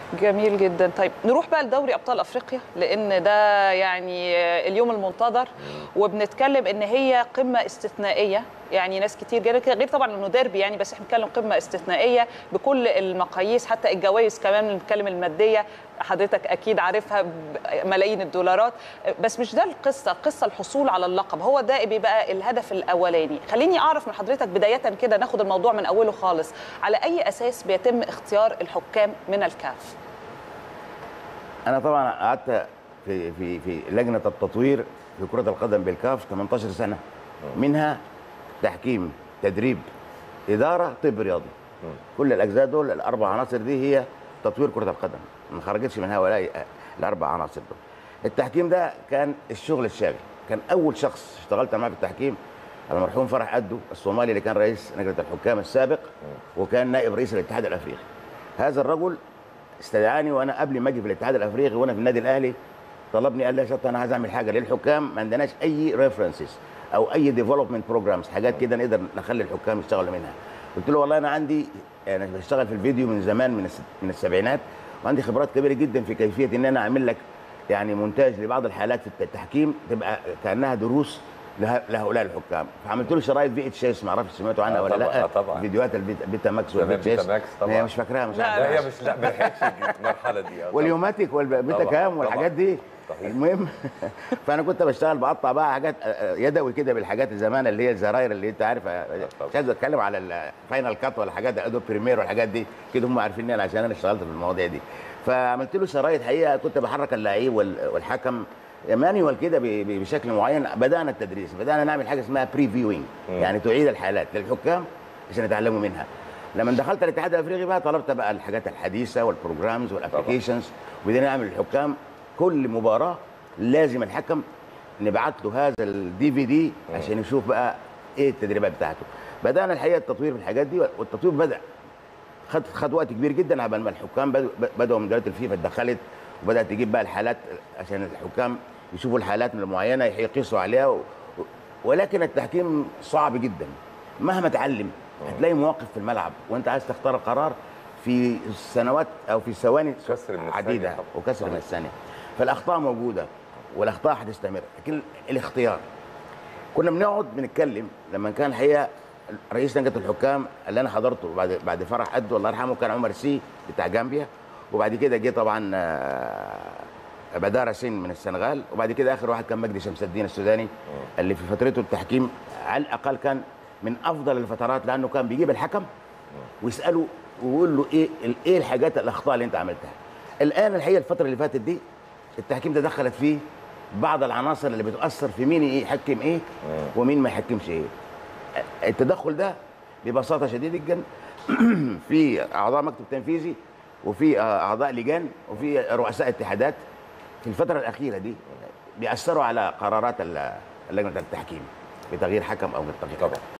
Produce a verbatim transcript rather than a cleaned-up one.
جميل جدا. طيب نروح بقى لدوري ابطال افريقيا، لان ده يعني اليوم المنتظر، وبنتكلم ان هي قمه استثنائيه. يعني ناس كتير جدا، غير طبعا انه ديربي يعني، بس احنا بنتكلم قمه استثنائيه بكل المقاييس، حتى الجوائز كمان بنتكلم الماديه حضرتك اكيد عارفها، ملايين الدولارات. بس مش ده القصه، القصه الحصول على اللقب، هو ده بيبقى الهدف الاولاني. خليني اعرف من حضرتك بدايه كده، ناخد الموضوع من اوله خالص، على اي اساس بيتم اختيار الحكام من الكاف؟ انا طبعا قعدت في في في لجنه التطوير في كره القدم بالكاف ثمانية عشر سنه، منها تحكيم، تدريب، اداره، طب رياضي. كل الاجزاء دول الاربع عناصر دي هي تطوير كره القدم، ما خرجتش من هؤلاء الاربع عناصر دول. التحكيم ده كان الشغل الشاغل، كان اول شخص اشتغلت معاه في التحكيم المرحوم فرح أدو الصومالي، اللي كان رئيس لجنه الحكام السابق وكان نائب رئيس الاتحاد الافريقي. هذا الرجل استدعاني وانا قبل ما اجي في الاتحاد الافريقي وانا في النادي الاهلي، طلبني قال لي يا شط انا عايز اعمل حاجه للحكام، ما عندناش اي ريفرنسز او اي ديفلوبمنت بروجرامز، حاجات كده نقدر نخلي الحكام يشتغلوا منها. قلت له والله انا عندي، انا يعني بشتغل في الفيديو من زمان، من من السبعينات، وعندي خبرات كبيره جدا في كيفيه ان انا اعمل لك يعني مونتاج لبعض الحالات في التحكيم تبقى كانها دروس لهؤلاء الحكام. فعملت له شرايط في اتش اس، ما اعرفش سمعتوا عنها ولا لا؟ طبعا فيديوهات البيتا ماكس والبيتا اس، هي مش فاكراها، مش عارفه. لا هي مش، لا ما لحقتش المرحله دي. واليوماتيك والبيتا كام والحاجات دي. المهم فانا كنت بشتغل بقطع بقى حاجات يدوي كده بالحاجات زمان اللي هي الزراير اللي انت عارف، مش عايز اتكلم على الفاينل كات ولا حاجات ادوب بريمير والحاجات دي كده، هم عارفيني انا عشان انا اشتغلت في المواضيع دي. فعملت له شرايط حقيقه، كنت بحرك اللعيب والحكم مانيوال كده بشكل معين. بدانا التدريس، بدانا نعمل حاجه اسمها بري فيوينج، يعني تعيد الحالات للحكام عشان يتعلموا منها. لما دخلت الاتحاد الافريقي بقى طلبت بقى الحاجات الحديثه والبروجرامز والابلكيشنز، وبدينا نعمل للحكام كل مباراه لازم الحكم نبعت له هذا الدي في دي عشان يشوف بقى ايه التدريبات بتاعته. بدانا الحقيقه التطوير في الحاجات دي، والتطوير بدا خد خد وقت كبير جدا قبل ما الحكام بدأوا بدأوا من دلوقتي الفيفا اتدخلت وبدات تجيب بقى الحالات عشان الحكام يشوفوا الحالات المعينه يقيسوا عليها و... ولكن التحكيم صعب جدا مهما تعلم. هتلاقي مواقف في الملعب وانت عايز تختار قرار في سنوات او في ثواني عديده وكسر من الثانيه، فالاخطاء موجوده والاخطاء هتستمر. لكن الاختيار كنا بنقعد بنتكلم لما كان الحقيقه رئيس لجنه الحكام اللي انا حضرته بعد بعد فرح أدو الله يرحمه كان عمر سي بتاع جامبيا، وبعد كده جه طبعا بدارة سين من السنغال، وبعد كده اخر واحد كان مجدي شمس الدين السوداني اللي في فترته التحكيم على الاقل كان من افضل الفترات، لانه كان بيجيب الحكم ويساله ويقول له ايه ايه الحاجات الاخطاء اللي انت عملتها. الان الحقيقه الفتره اللي فاتت دي التحكيم ده دخلت فيه بعض العناصر اللي بتاثر في مين يحكم ايه ومين ما يحكمش ايه. التدخل ده ببساطه شديده جدا في اعضاء مكتب تنفيذي وفي اعضاء لجان وفي رؤساء اتحادات في الفتره الاخيره دي بيأثروا على قرارات لجنه التحكيم بتغيير حكم او بالتغيير.